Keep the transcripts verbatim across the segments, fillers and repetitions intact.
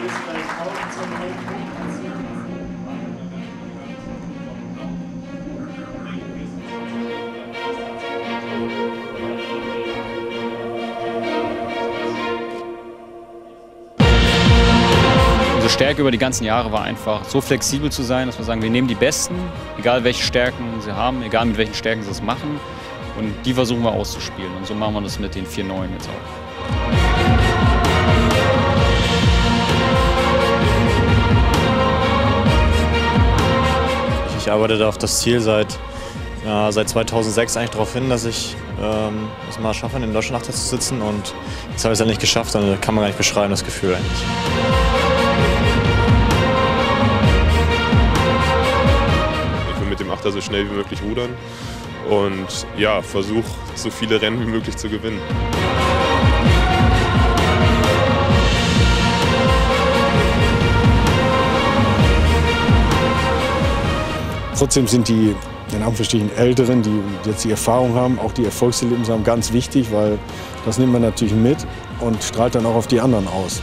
Unsere Stärke über die ganzen Jahre war einfach, so flexibel zu sein, dass wir sagen, wir nehmen die Besten, egal welche Stärken sie haben, egal mit welchen Stärken sie es machen, und die versuchen wir auszuspielen. Und so machen wir das mit den vier Neuen jetzt auch. Ich arbeite da auf das Ziel seit, ja, seit zweitausendsechs eigentlich darauf hin, dass ich ähm, es mal schaffe, in den Deutschlandachter zu sitzen, und jetzt habe ich es endlich geschafft, und kann man gar nicht beschreiben, das Gefühl eigentlich. Ich will mit dem Achter so schnell wie möglich rudern und ja, versuche so viele Rennen wie möglich zu gewinnen. Trotzdem sind die, in Anführungsstrichen, Älteren, die jetzt die Erfahrung haben, auch die Erfolgserlebnisse haben, ganz wichtig, weil das nimmt man natürlich mit und strahlt dann auch auf die anderen aus.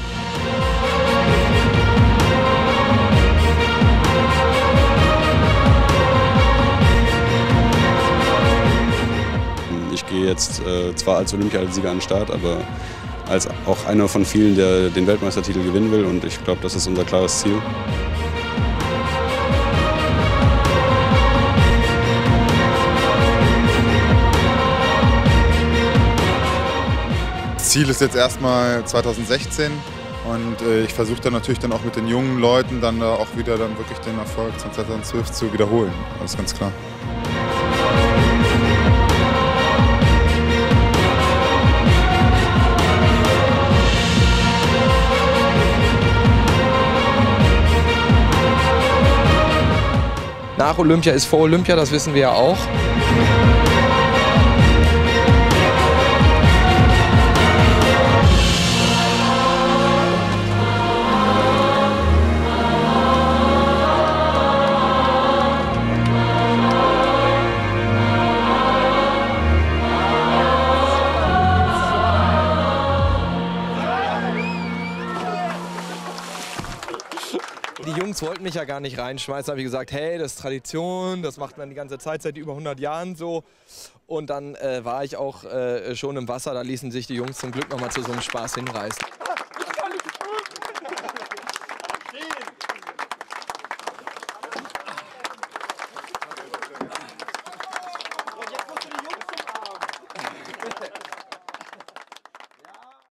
Ich gehe jetzt äh, zwar als Olympiasieger an den Start, aber als auch einer von vielen, der den Weltmeistertitel gewinnen will, und ich glaube, das ist unser klares Ziel. Das Ziel ist jetzt erstmal zweitausendsechzehn, und äh, ich versuche dann natürlich dann auch mit den jungen Leuten dann da auch wieder dann wirklich den Erfolg von zweitausendzwölf zu wiederholen. Das ist ganz klar. Nach Olympia ist vor Olympia, das wissen wir ja auch. Die Jungs wollten mich ja gar nicht reinschmeißen, habe ich gesagt, hey, das ist Tradition, das macht man die ganze Zeit, seit über hundert Jahren so. Und dann äh, war ich auch äh, schon im Wasser, da ließen sich die Jungs zum Glück noch mal zu so einem Spaß hinreißen.